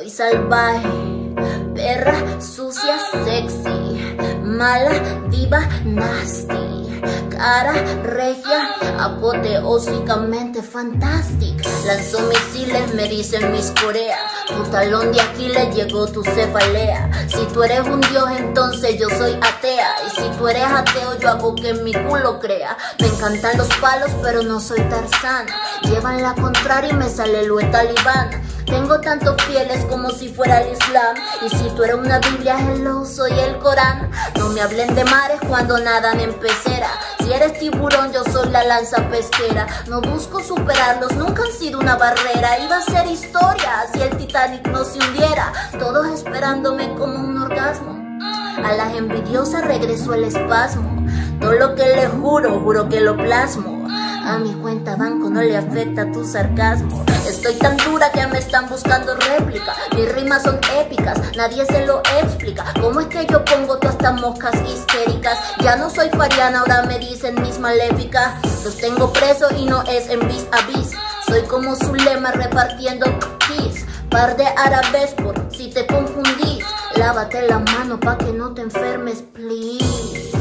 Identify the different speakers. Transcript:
Speaker 1: Soy salvaje, perra, sucia, sexy, mala, diva, nasty, cara regia, apoteósicamente fantástica. Lanzo misiles, me dicen Miss Corea. Tu talón de Aquiles llegó tu cefalea. Si tú eres un dios, entonces yo soy atea. Y si tú eres ateo, yo hago que en mi culo crea. Me encantan los palos, pero no soy Tarzana. Llevan la contraria y me sale lo talibana. Tengo tantos fieles como si fuera el Islam. Y si tú eres una Biblia, hello, soy el Corán. No me hablen de mares cuando nadan en pecera. Si eres tiburón, yo soy la lanza pesquera. No busco superarlos, nunca han sido una barrera. Iba a ser historia si el Titanic no se hundiera. Todos esperándome como un orgasmo. A las envidiosas regresó el espasmo. Todo lo que les juro, juro que lo plasmo. A mi cuenta banco no le afecta tu sarcasmo. Estoy tan dura que me están buscando réplica. Mis rimas son épicas, nadie se lo explica. ¿Cómo es que yo pongo todas estas moscas histéricas? Ya no soy Fariana, ahora me dicen mis maléficas. Los tengo presos y no es en vis a vis. Soy como Zulema repartiendo cookies. Par de árabes por si te confundís. Lávate la mano pa' que no te enfermes, please.